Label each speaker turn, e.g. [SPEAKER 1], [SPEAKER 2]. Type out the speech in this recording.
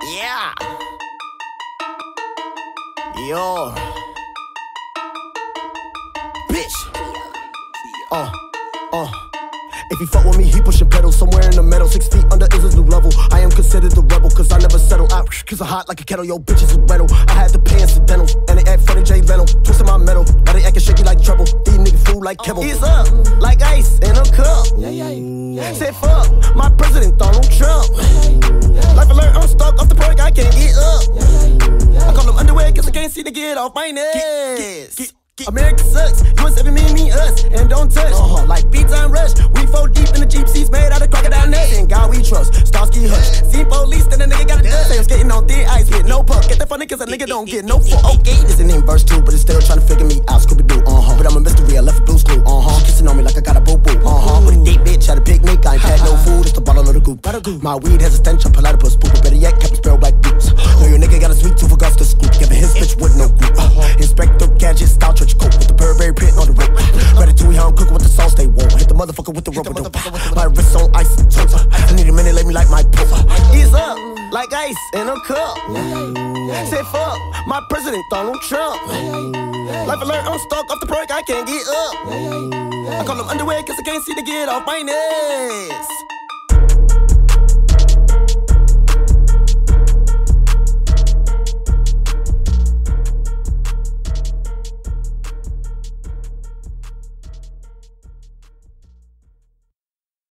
[SPEAKER 1] Yeah. Yo. Bitch. If he fuck with me, he pushing pedals somewhere in the middle. 6 feet under is his new level. I am considered the rebel, cause I never settle out. Cause I'm hot like a kettle, yo, bitches is rental. I had to pay incidentals, and they act funny, Jay Leno. Twisting my metal, now they acting shaky like treble. These niggas fool like kibble. He's up, like ice in a cup. Said fuck, my president, Donald Trump. Life alert, I'm stuck off the Perc, I can't get up. I call them underwear, cause I can't see to get off my nest. America sucks, US every me, us, and don't touch. Like B-time rush, we 4 deep in the Jeep seats made out of crocodile nuts. In God we trust, Starsky hush. See police, then a nigga got a dust. Say I'm skating on thin ice with no puck. Get that funny cause a nigga don't get no fuck. Okay, this ain't verse 2, but it's still trying to figure me out. Scooby-Doo, But I'm a mystery, I left a blue screw, Kissing on me like I got a boo-boo, With a deep bitch, had a picnic, I ain't had no food, it's the bottle of the goop. My weed has a stench, I'm platypus, poop. Better yet, kept a sparrow black boots. Know your nigga got a sweet tooth, forgot to scoop. Giving his bitch with no group. Inspector Gadget, style church coat with the Burberry print on the rope. Ratatouille, how I'm cooking with the sauce, they won't hit the motherfucker with the rubber dope. My wrist on ice, I need a minute, let me like my pope. He's up, like ice in a cup. Say fuck, my president, Donald Trump. Life alert, I'm stuck off the Perc, I can't get up. I call them underwear, cause I can't see to get off my nest.